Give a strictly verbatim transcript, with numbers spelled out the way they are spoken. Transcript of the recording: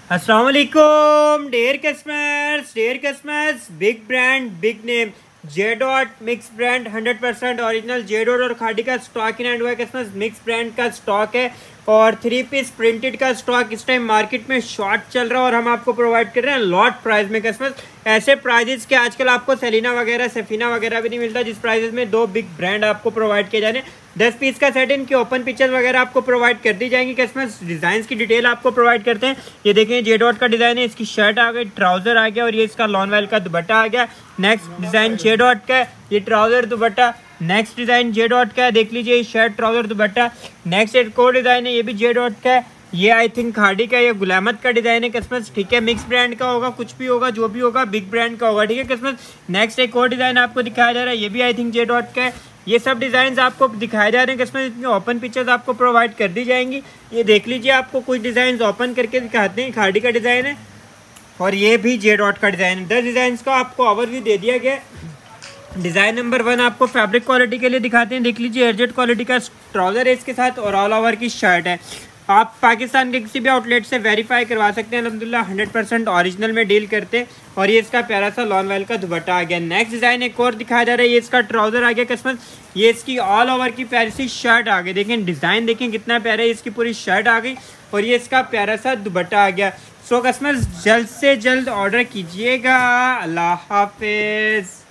अस्सलाम वालेकुम dear customers dear customers big brand big name J dot mix brand hundred percent original J dot और खाड़ी का stock in end हुआ है कस्टमर्स। मिक्स ब्रांड का स्टॉक है और थ्री पीस प्रिंटेड का स्टॉक इस टाइम मार्केट में शॉर्ट चल रहा है और हम आपको प्रोवाइड कर रहे हैं लॉट प्राइस में कस्टमर्स। ऐसे प्राइजेस के आजकल आपको सेलिना वगैरह सफीना वगैरह भी नहीं मिलता जिस प्राइजेस में दो बिग ब्रांड आपको प्रोवाइड किए जा रहे हैं। दस पीस का सेट इनकी ओपन पिक्चर्स वगैरह आपको प्रोवाइड कर दी जाएंगी कस्टमर्स। डिजाइन की डिटेल आपको प्रोवाइड करते हैं। ये देखें जे डॉट का डिजाइन है, इसकी शर्ट आ गई, ट्राउजर आ गया और ये इसका लॉन वेल का दुपट्टा आ गया। नेक्स्ट डिजाइन जे डॉट का है, ये trouser dupatta. Next design J dot का है, देख लीजिए शर्ट ट्राउजर दुपट्टा। नेक्स्ट एक और डिजाइन है, ये भी जे डॉट का है, ये आई थिंक खाड़ी का, ये गुलामत का डिजाइन है कस्टमर्स। ठीक है, मिक्स ब्रांड का होगा, कुछ भी होगा, जो भी होगा बिग ब्रांड का होगा। ठीक है कस्टमर्स। नेक्स्ट एक और डिजाइन आपको दिखाया जा रहा है, ये भी आई थिंक जे डॉट का है। ये सब डिजाइन आपको दिखाए जा रहे हैं कस्टमर, इनकी ओपन पिक्चर्स आपको प्रोवाइड कर दी जाएंगी। ये देख लीजिए, आपको कुछ डिजाइन ओपन करके दिखाते हैं। खाड़ी का डिजाइन है और ये भी जे डॉट का डिजाइन है। दस डिजाइन का आपको ओवरव्यू दे दिया गया। डिजाइन नंबर वन आपको फैब्रिक क्वालिटी के लिए दिखाते हैं। देख लीजिए, एयरजेट क्वालिटी का ट्राउजर है इसके साथ और ऑल ओवर की शर्ट है। आप पाकिस्तान के किसी भी आउटलेट से वेरीफाई करवा सकते हैं। अल्हम्दुलिल्लाह हंड्रेड परसेंट ओरिजिनल में डील करते हैं। और ये इसका प्यारा सा लॉन वेल का दुपट्टा आ गया। नेक्स्ट डिजाइन एक और दिखाया जा रहा है, ये इसका ट्राउजर आ गया कस्टमर। ये इसकी ऑल ओवर की प्यारी सी शर्ट आ गई। देखें डिजाइन देखें कितना प्यारा है, इसकी पूरी शर्ट आ गई और ये इसका प्यारा सा दुपट्टा आ गया। सो कस्टमर जल्द से जल्द ऑर्डर कीजिएगा। अल्लाह हाफिज।